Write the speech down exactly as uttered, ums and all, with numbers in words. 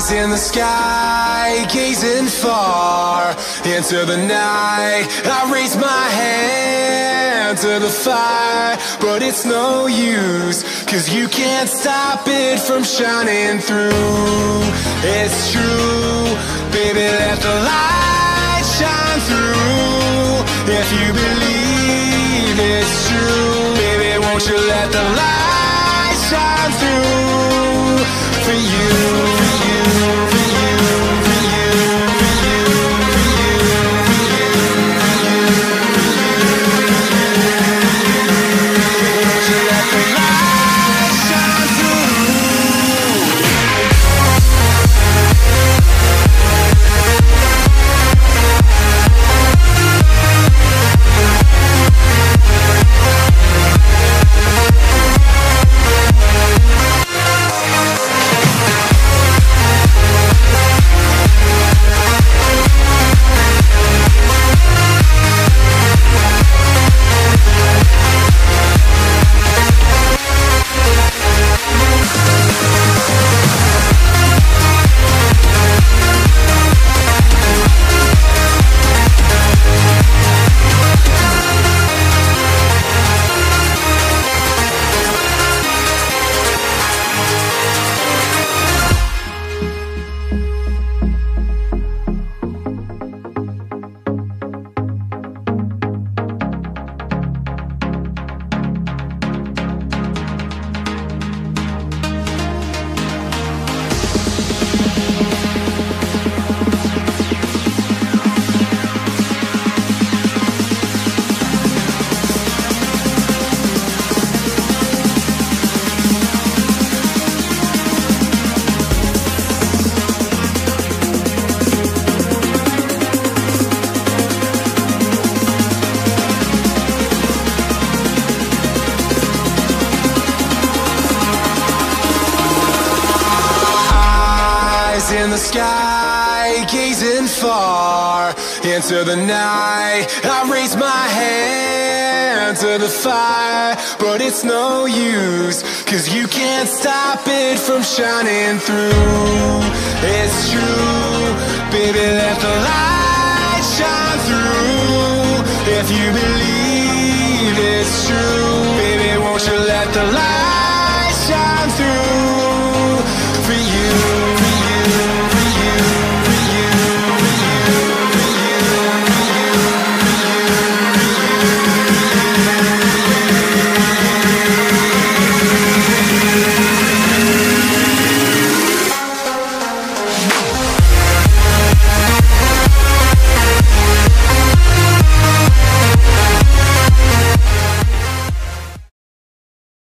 In the sky, gazing far into the night, I raise my hand to the fire, but it's no use, cause you can't stop it from shining through. It's true, baby, let the light shine through. If you believe it's true, baby, won't you let the light shine through for you. In the sky, gazing far into the night, I raise my hand to the fire, but it's no use, cause you can't stop it from shining through. It's true, baby, let the light shine through. If you believe it's true, baby, won't you let the light